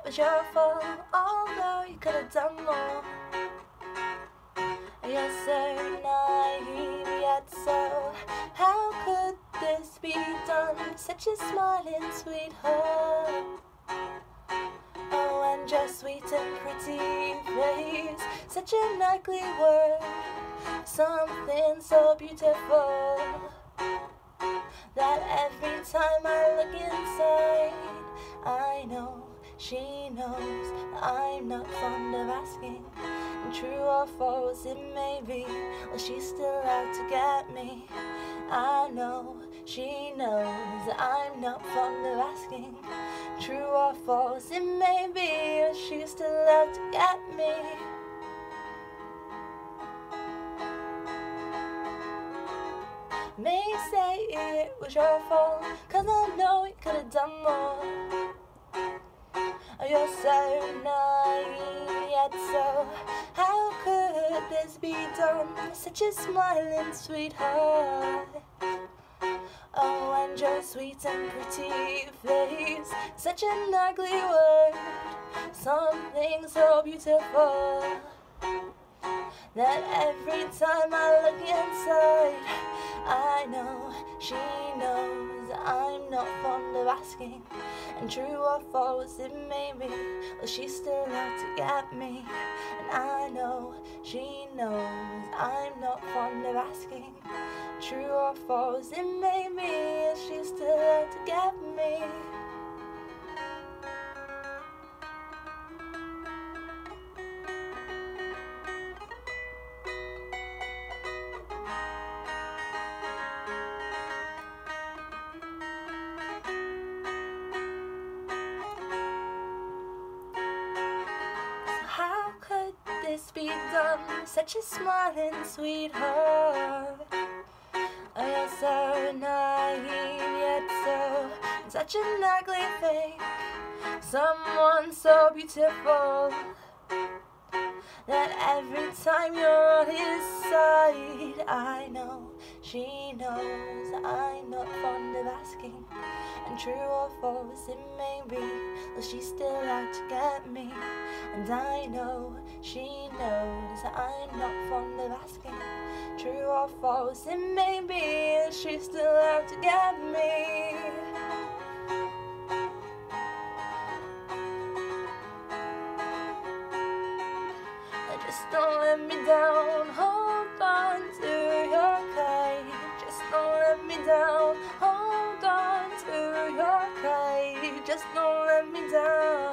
was your fault, although you could have done more. You're so naive, yet so how could this be done? Such a smiling sweetheart. Oh, and your sweet and pretty face, such an ugly word, something so beautiful that every time I look inside, I know she knows that I'm not fond of asking. And true or false it may be, well, she's still out to get me. I know she knows that I'm not fond of asking. True or false it may be, well, she's still out to get me. May say it was your fault, 'cause I know you could have done more. You're so naive, yet so how could this be done? Such a smiling sweetheart. Oh, and your sweet and pretty face, such an ugly word, something so beautiful that every time I look inside, I know she knows I'm not fond of asking. And true or false it may be, well, she's still out to get me. And I know she knows I'm not fond of asking. True or false it may be, she's still out to get me. How could this be done? Such a smiling sweetheart. Oh, you're so naive, yet so such an ugly thing. Someone so beautiful that every time you're on his side, I know she knows I'm not fond of asking. And true or false it may be, well, she's still out to get me. And I know she knows I'm not fond of asking. True or false it may be, she's still out to get me. Just don't let me down, hold on to your kite. Just don't let me down, hold on to your kite. Just don't let me down.